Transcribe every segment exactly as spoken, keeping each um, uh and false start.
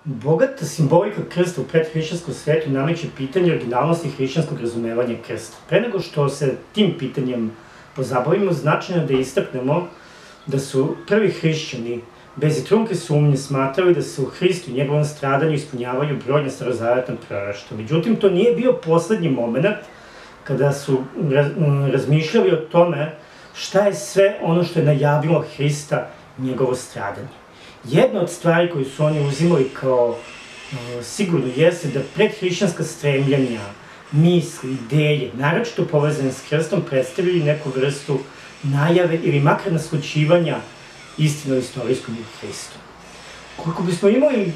Bogata simbolika krsta u predhrišćanskom svetu nameće pitanje originalnosti hrišćanskog razumevanja krsta. Pre nego što se tim pitanjem pozabavimo, značajno je da istaknemo da su prvi hrišćani bez i trunke sumnje smatrali da se u Hristu i njegovom stradanju ispunjavaju brojna starozavetna proroštva. Međutim, to nije bio poslednji moment kada su razmišljali o tome šta je sve ono što je najavilo Hrista i njegovo stradanje. Jedna od stvari koju su oni uzimali kao uh, sigurno jeste da predhrišćanska stremljanja, misli, ideje, naročito povezane s Hristom, predstavljaju neku vrstu najave ili makar naslućivanja istine o istorijskom Hristu. Koliko bismo imali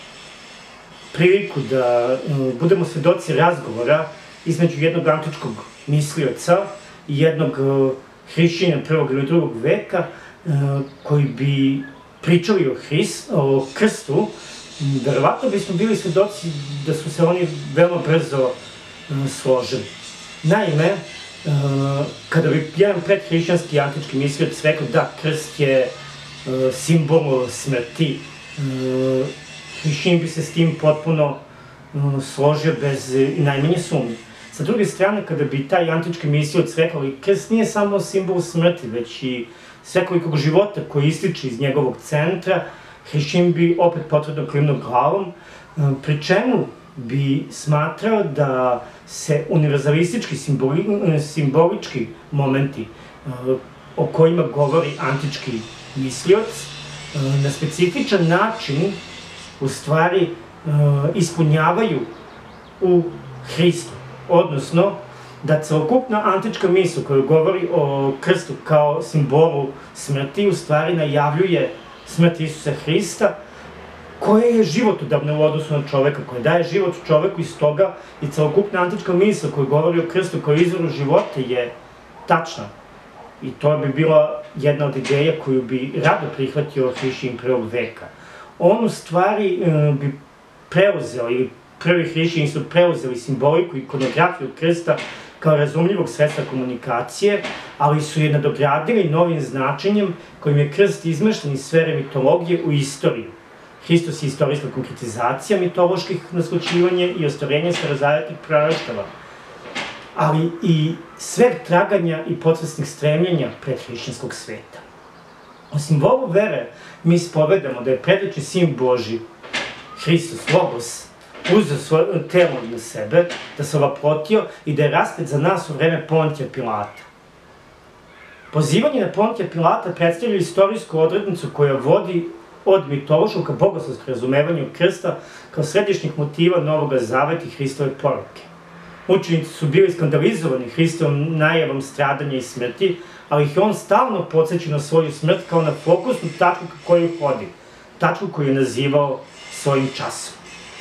priliku da uh, budemo svedoci razgovora između jednog antičkog mislioca i jednog uh, hrišćanina prvog ili drugog veka, uh, koji bi pričali o, Hrist, o krstu, verovatno bismo bili svedoci da su se oni veoma brzo uh, složili. Naime, uh, kada bi jedan predhrišćanski antički mislioc rekao da krst je uh, simbol smrti, uh, hrišćanin bi se s tim potpuno uh, složio bez i najmanje sumnje. Sa druge strane, kada bi taj antički mislioc rekao i krst nije samo simbol smrti, već i svekolikog života koji ističe iz njegovog centra, hrišćanin bi opet potvrdno klimnuo glavom, pri čemu bi smatrao da se univerzalistički, simboli, simbolički momenti o kojima govori antički mislioc na specifičan način u stvari ispunjavaju u Hristu. Odnosno, da celokupna antička misl koja govori o krstu kao simbolu smrti u stvari najavljuje smrt Isusa Hrista, koja je životodavna u odnosu na čoveka, koja daje život čoveku, i stoga i celokupna antička misl koja govori o krstu kao izvoru života je tačna. I to bi bila jedna od ideja koju bi rado prihvatio hrišćanin prvog veka. On u stvari bi preuzeo, ili prvi hrišćani su preuzeli simboliku i ikonografiju krsta kao razumljivog sredstva komunikacije, ali su je nadogradili novim značenjem kojim je krst izmešten iz sfere mitologije u istoriju. Hristos je istorijska konkretizacija mitoloških naslućivanja i ostvarenja starozavetnih proroštava, ali i sve traganja i podsvesnih stremljenja predhrišćanskog sveta. O simbolu vere mi ispovedamo da je predveći sin Božji, Hristos, Logos, uzeo svoje telo na sebe, da se ovaprotio i da je raspet za nas u vreme Pontija Pilata. Pozivanje na Pontija Pilata predstavlja istorijsku odrednicu koja vodi od mitološkog ka bogoslovskom razumevanju krsta kao središnjih motiva Novog Zaveta i Hristove poruke. Učenici su bili skandalizovani Hristovom najavom stradanja i smrti, ali ih je on stalno podsjeća na svoju smrt kao na fokusnu tačku ka koju hodi, tačku koju je nazivao svojim časom.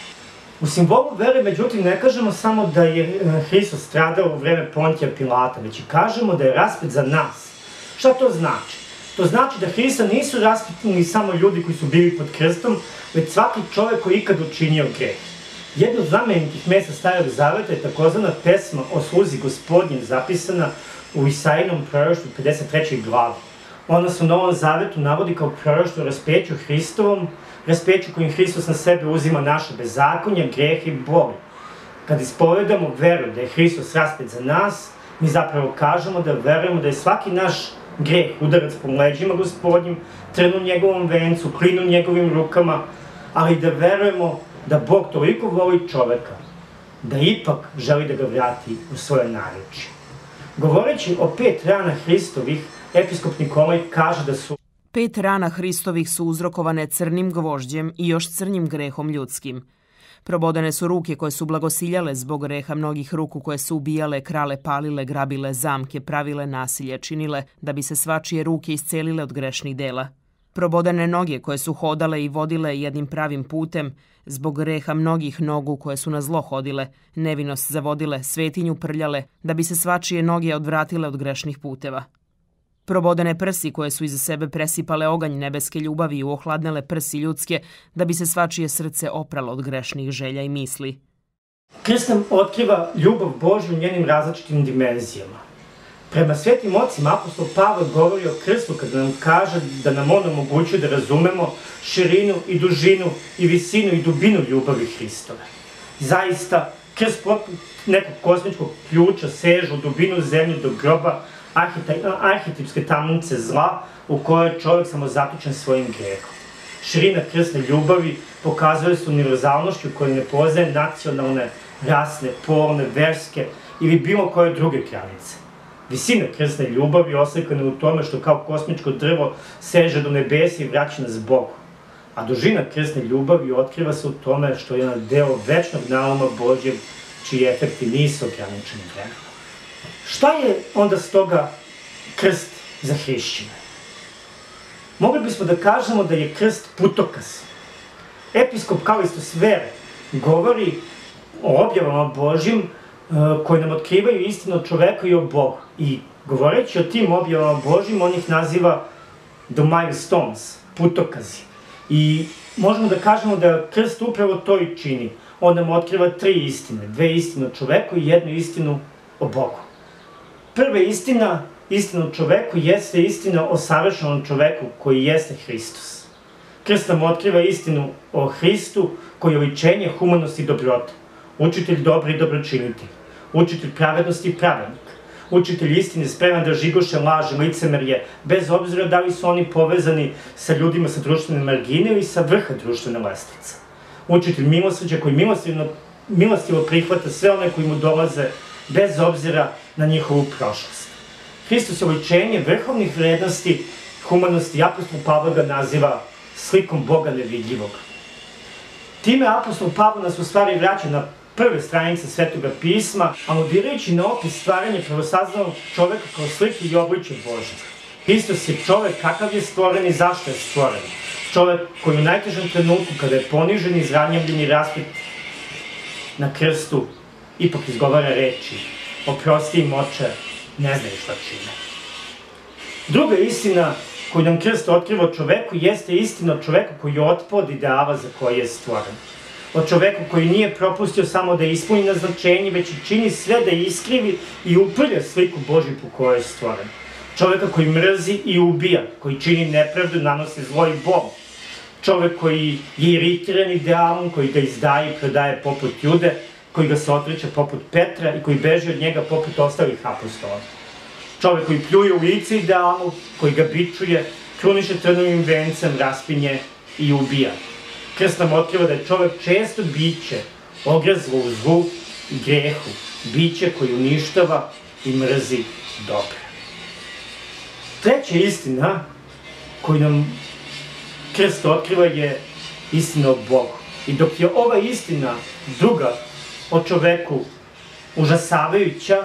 U simbolu vere, međutim, ne kažemo samo da je Hristos stradao u vreme Pontija Pilata, već i kažemo da je raspet za nas. Šta to znači? To znači da Hrista nisu raspetni samo ljudi koji su bili pod krstom, već svaki čovek koji je ikad učinio greh. Jedno od znamenitih mesta Starog Zaveta je takozvana pesma o sluzi Gospodnjem, zapisana u Isaijinom proroštvu pedeset trećoj glavi. Ona se u Novom Zavetu navodi kao proroštvo o raspeću Hristovom, raspeću kojim Hristos na sebe uzima naše bezakonja, grehe i boli. Kad ispovedamo veru da je Hristos raspet za nas, mi zapravo kažemo da verujemo da je svaki naš greh udarac po leđima Gospodnjim, trn u njegovom vencu, klin u njegovim rukama, ali da verujemo da Bog toliko voli čoveka, da ipak želi da ga vrati u svoje naručje. Govoreći o pet rana Hristovih, episkop Nikolaj kaže da su Pet rana Hristovih su uzrokovane crnim gvožđem i još crnjim grehom ljudskim. Probodene su ruke koje su blagosiljale zbog greha mnogih ruku koje su ubijale, krale, palile, grabile, zamke, pravile, nasilje, činile da bi se svačije ruke iscelile od grešnih dela. Probodene noge koje su hodale i vodile jednim pravim putem, zbog greha mnogih nogu koje su na zlo hodile, nevinost zavodile, svetinju prljale, da bi se svačije noge odvratile od grešnih puteva. Probodene prsi koje su iza sebe presipale oganj nebeske ljubavi i ohladnele prsi ljudske, da bi se svačije srce opralo od grešnih želja i misli. Krst nam otkriva ljubav Božju u njenim različitim dimenzijama. Prema svetim ocima, apostol Pavle govori o krstu kada nam kaže da nam on omogućuje da razumemo širinu i dužinu i visinu i dubinu ljubavi Hristove. Zaista, krst poput nekog kosmičkog ključa seže u dubinu zemlje do groba arhetipske tamnice zla u kojoj je čovjek samo zatučen svojim grehom. Širina krstne ljubavi pokazuje se univerzalnošću koja ne poznaje nacionalne, rasne, polne, verske ili bilo koje druge granice. Visina krstne ljubavi oslikana je u tome što kao kosmičko drvo seže do nebesa i vraća nas Bogu. A dužina krstne ljubavi otkriva se u tome što je jedan deo večnog nauma Božjeg, čiji efekti nisu ograničeni vremenom. Šta je onda stoga krst za hrišćane? Mogli bismo da kažemo da je krst putokaz. Episkop Kalistos Vere govori o objavama Božjim koji nam otkrivaju istinu o čoveku i o Bogu. I govoreći o tim objavama Božjim, on ih naziva the milestones, putokazi. I možemo da kažemo da krst upravo to i čini. On nam otkriva tri istine, dve istine o čoveku i jednu istinu o Bogu. Prva istina, istina o čoveku, jeste istina o savršenom čoveku koji jeste Hristos. Krst nam otkriva istinu o Hristu koji je oličenje humanosti i dobrote. Učitelj dobri i dobročinitelj. Učitelj pravednosti i pravednik. Učitelj istine spreman da žigoše laže, licemerje, bez obzira da li su oni povezani sa ljudima sa društvene margine ili sa vrha društvene lestvice. Učitelj milosrđa koji milostivo prihvata sve one koji mu dolaze bez obzira na njihovu prošlost. Hristos je oličenje vrhovnih vrednosti, humanosti i apostol Pavle ga naziva slikom Boga nevidljivog. Time apostol Pavle nas u stvari vraća na prve stranice Svetoga pisma, aludirajući na opis stvaranja prvosaznanog čoveka kao slike i obličje Božje. Hristos je čovek kakav je stvoren i zašto je stvoren. Čovek koji u najtežem trenutku, kada je ponižen, izranjavljen i raspet na krstu, ipak izgovara reči: oprosti im, Oče, ne znaju šta čine. Druga istina koju nam krst otkriva o čoveku jeste istina o čoveku koji je otpao od ideala za koje je stvoren. O čoveku koji nije propustio samo da ispuni naznačenje, već i čini sve da iskrivi i uprlja sliku Božju po kojoj je stvoren. Čoveka koji mrzi i ubija, koji čini nepravdu, nanosi zlo i bol. Čovek koji je iritiran idealom, koji ga izdaje i prodaje poput Jude, koji ga se otreće poput Petra i koji beži od njega poput ostalih apostola. Čovek koji pljuje u lice idealu, koji ga bičuje, kruniše trnovim vencem, raspinje i ubija. Krst nam otkriva da je čovek često biće, ogrezlo u zlu i grehu, biće koji uništava i mrzi dobro. Treća istina koju nam krst otkriva je istina o Bogu. I dok je ova istina druga o čoveku užasavajuća,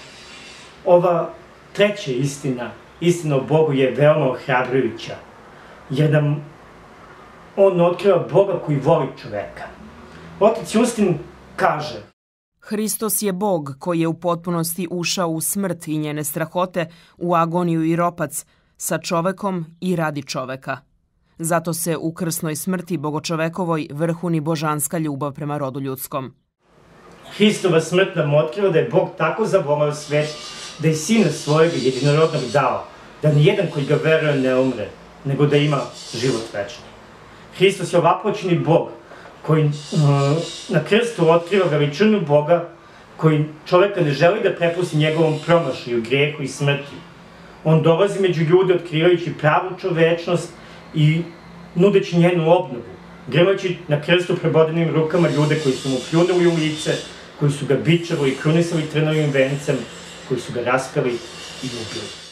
ova treća istina, istina o Bogu, je veoma ohrabrujuća, jer nam on otkriva Boga koji voli čoveka. Otac Justin kaže: Hristos je Bog koji je u potpunosti ušao u smrt i njene strahote, u agoniju i ropac, sa čovekom i radi čoveka. Zato se u krsnoj smrti bogočovekovoj vrhuni božanska ljubav prema rodu ljudskom. Hristova smrt nam otkriva da je Bog tako zavoleo svet da je Sina svojeg jedinorodnog dao, da nijedan koji ga veruje ne umre, nego da ima život večni. Hristos je ovaploćeni Bog koji uh, na krstu otkriva veličinu Boga, koji čoveka ne želi da prepusti njegovom promašaju, grehu i smrti. On dolazi među ljude otkrivajući pravu čovečnost i nudeći njenu obnovu, gremajući na krstu prebodenim rukama ljude koji su mu pljunuli u lice, koji su ga bičevali i krunisali trnovim vencem, koji su ga raspeli i ubili.